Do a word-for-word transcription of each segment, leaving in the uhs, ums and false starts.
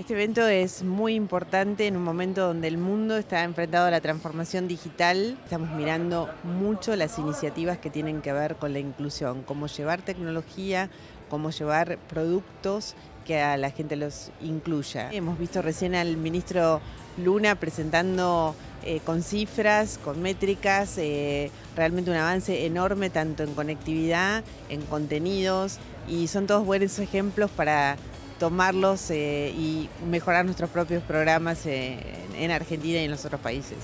Este evento es muy importante en un momento donde el mundo está enfrentado a la transformación digital. Estamos mirando mucho las iniciativas que tienen que ver con la inclusión, cómo llevar tecnología, cómo llevar productos que a la gente los incluya. Hemos visto recién al ministro Luna presentando eh, con cifras, con métricas, eh, realmente un avance enorme tanto en conectividad, en contenidos, y son todos buenos ejemplos para tomarlos eh, y mejorar nuestros propios programas eh, en Argentina y en los otros países.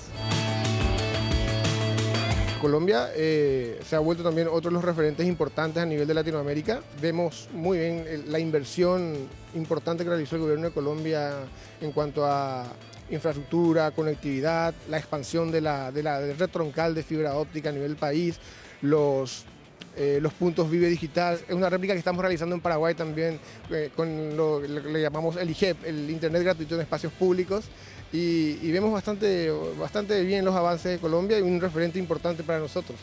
Colombia eh, se ha vuelto también otro de los referentes importantes a nivel de Latinoamérica. Vemos muy bien la inversión importante que realizó el gobierno de Colombia en cuanto a infraestructura, conectividad, la expansión de la, de la de red troncal de fibra óptica a nivel del país, los, eh, los puntos Vive Digital. Es una réplica que estamos realizando en Paraguay también eh, con lo que le llamamos el I G E P, el Internet Gratuito en Espacios Públicos. Y, y vemos bastante, bastante bien los avances de Colombia y un referente importante para nosotros.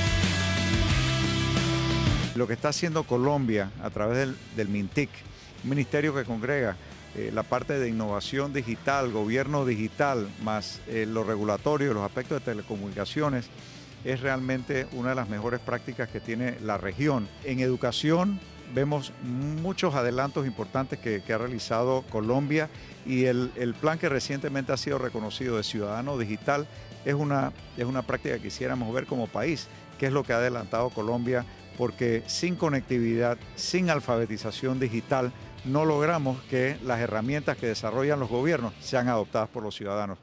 Lo que está haciendo Colombia a través del, del MINTIC, un ministerio que congrega eh, la parte de innovación digital, gobierno digital, más eh, lo regulatorio, los aspectos de telecomunicaciones, es realmente una de las mejores prácticas que tiene la región. En educación vemos muchos adelantos importantes que, que ha realizado Colombia, y el, el plan que recientemente ha sido reconocido de Ciudadano Digital es una, es una práctica que quisiéramos ver como país, que es lo que ha adelantado Colombia, porque sin conectividad, sin alfabetización digital, no logramos que las herramientas que desarrollan los gobiernos sean adoptadas por los ciudadanos.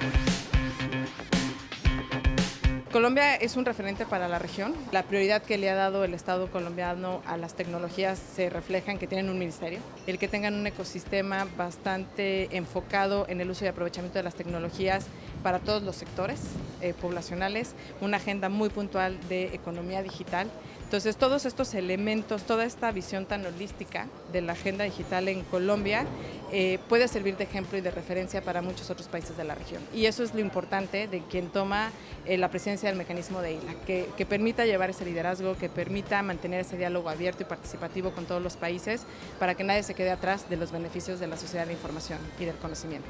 Colombia es un referente para la región. La prioridad que le ha dado el Estado colombiano a las tecnologías se refleja en que tienen un ministerio, el que tengan un ecosistema bastante enfocado en el uso y aprovechamiento de las tecnologías para todos los sectores eh, poblacionales, una agenda muy puntual de economía digital. Entonces, todos estos elementos, toda esta visión tan holística de la agenda digital en Colombia eh, puede servir de ejemplo y de referencia para muchos otros países de la región. Y eso es lo importante de quien toma eh, la presidencia del mecanismo de I L A, que, que permita llevar ese liderazgo, que permita mantener ese diálogo abierto y participativo con todos los países para que nadie se quede atrás de los beneficios de la sociedad de la información y del conocimiento.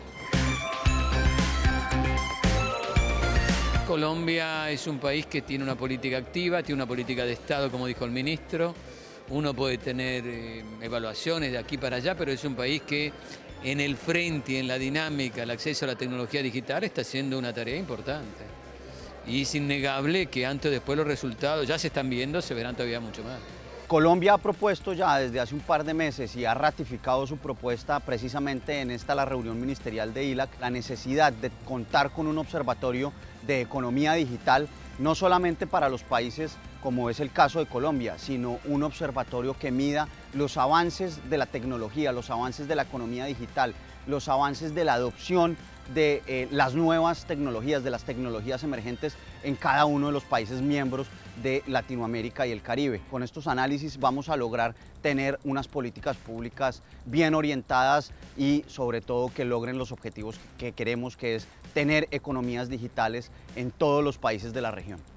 Colombia es un país que tiene una política activa, tiene una política de Estado, como dijo el ministro. Uno puede tener eh, evaluaciones de aquí para allá, pero es un país que en el frente y en la dinámica, el acceso a la tecnología digital está haciendo una tarea importante. Y es innegable que antes o después los resultados ya se están viendo, se verán todavía mucho más. Colombia ha propuesto ya desde hace un par de meses y ha ratificado su propuesta precisamente en esta la reunión ministerial de I L A C, la necesidad de contar con un observatorio de economía digital, no solamente para los países como es el caso de Colombia, sino un observatorio que mida los avances de la tecnología, los avances de la economía digital, los avances de la adopción de eh, las nuevas tecnologías, de las tecnologías emergentes en cada uno de los países miembros de Latinoamérica y el Caribe. Con estos análisis vamos a lograr tener unas políticas públicas bien orientadas y sobre todo que logren los objetivos que queremos, que es tener economías digitales en todos los países de la región.